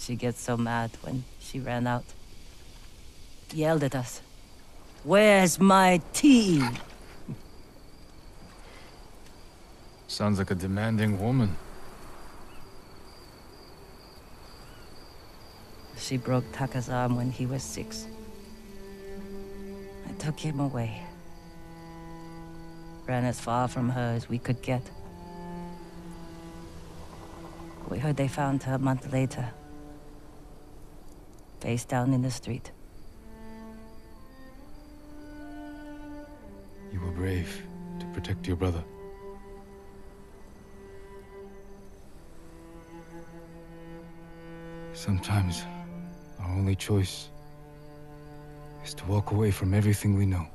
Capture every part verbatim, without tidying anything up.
She gets so mad when she ran out. Yelled at us. Where's my tea? Sounds like a demanding woman. She broke Taka's arm when he was six. I took him away. Ran as far from her as we could get. We heard they found her a month later. Face down in the street. You were brave to protect your brother. Sometimes, our only choice is to walk away from everything we know.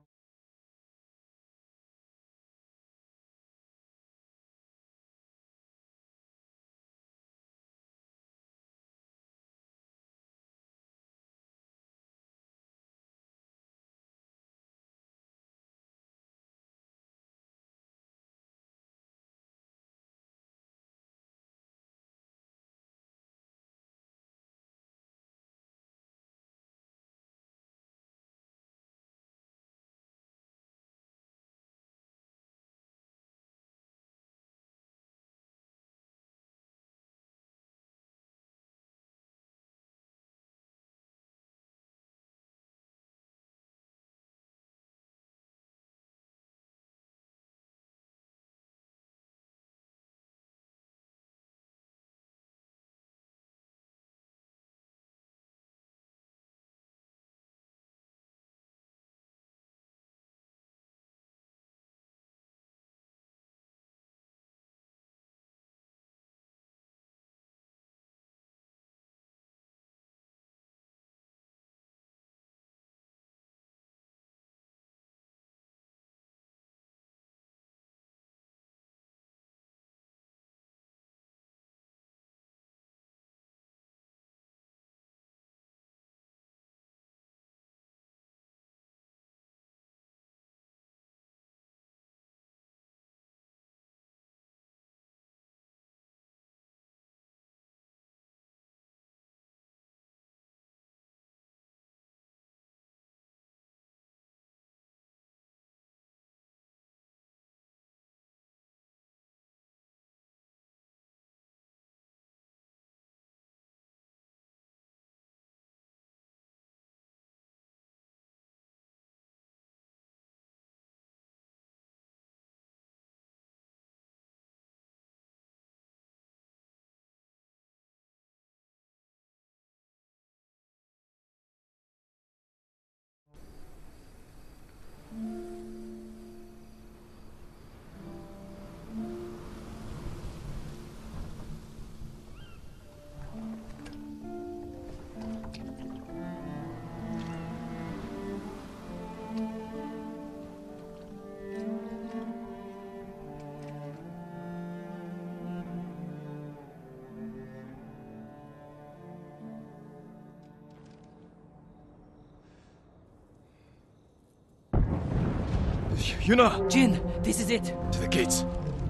Yuna! Jin, this is it. To the gates.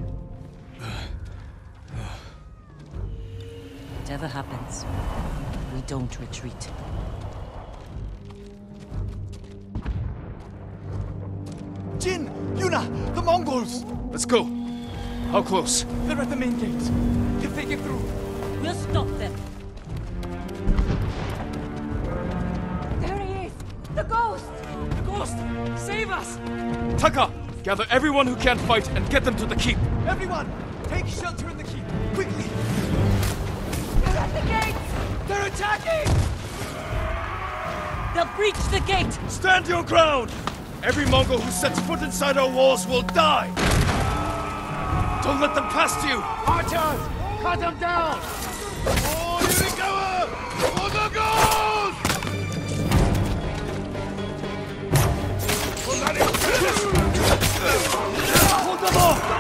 Whatever happens, we don't retreat. Jin! Yuna! The Mongols! Let's go. How close? They're at the main gates. If they get through... We'll stop them. There he is! The ghost! The ghost! Save us! Taka! Gather everyone who can't fight and get them to the keep! Everyone! Take shelter in the keep! Quickly! They're at the gates! They're attacking! They'll breach the gate! Stand your ground! Every Mongol who sets foot inside our walls will die! Don't let them past you! Archers! Cut them down! Oh, here we go! For the goals! Hold them off!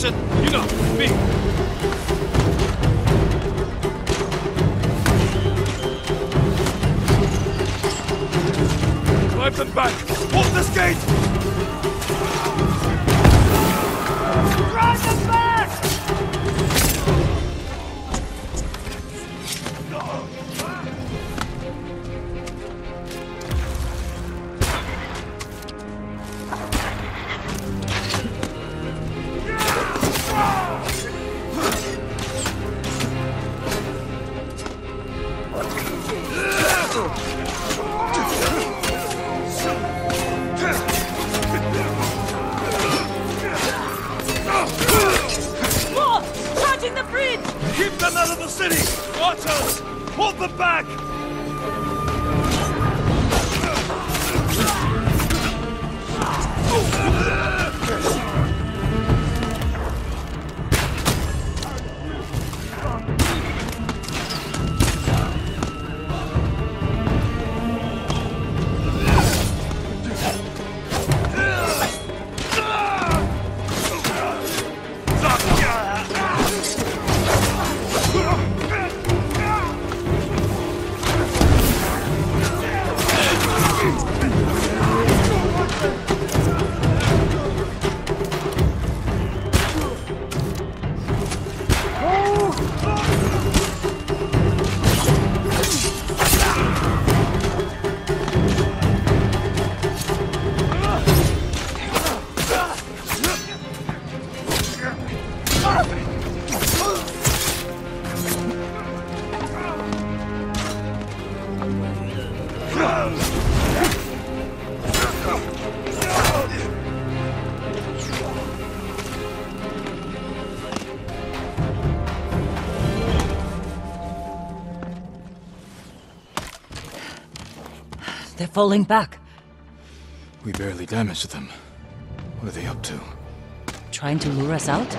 Listen, you know, me. Drive them back! Hold this gate! Drive them back! Keep them out of the city! Archers! Hold them back! They're falling back. We barely damaged them. What are they up to? Trying to lure us out?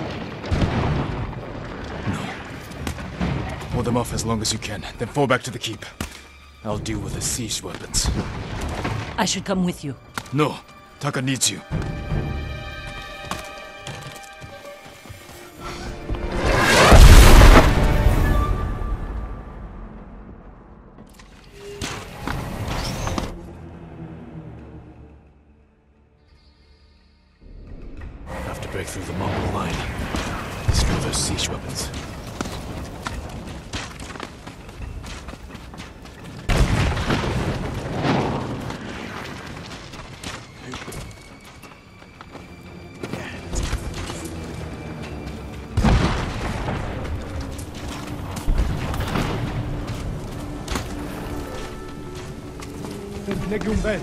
No. Hold them off as long as you can, then fall back to the keep. I'll deal with the siege weapons. I should come with you. No. Taka needs you. Have to break through the Mongol line. Spill those siege weapons. Legion Ben.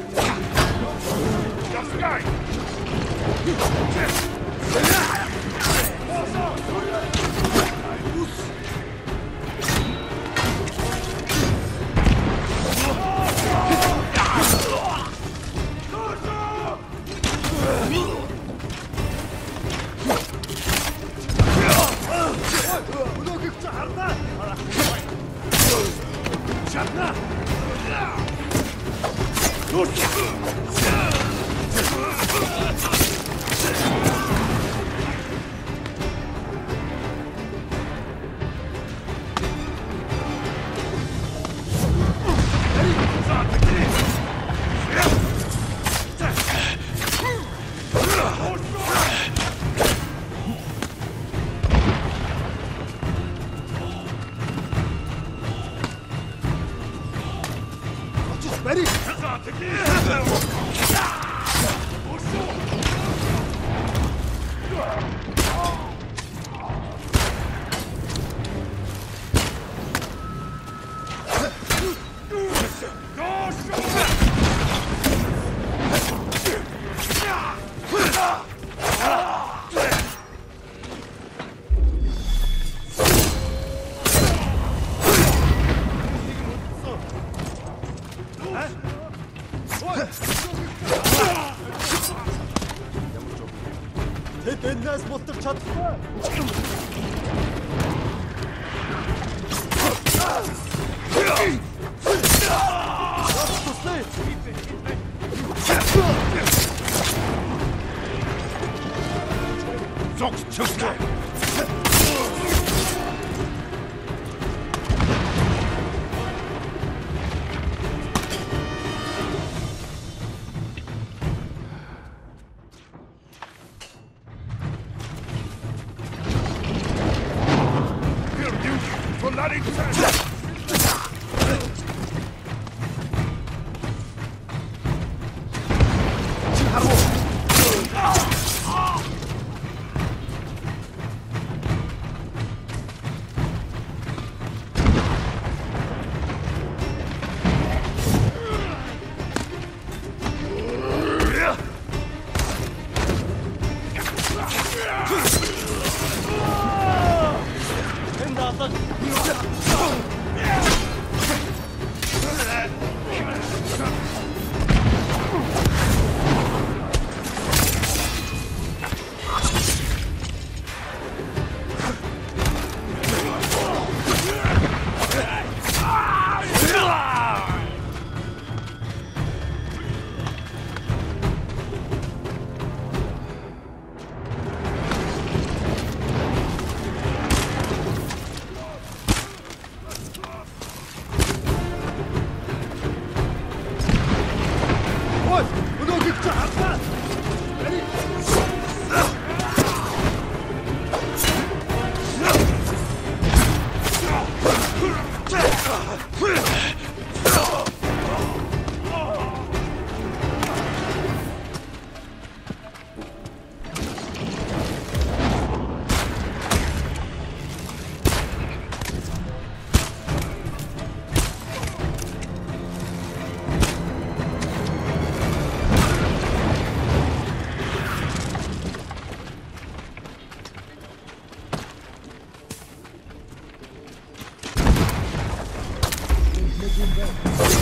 Тэднээс бутар чадахгүй. Зогс чөстөө. Making back.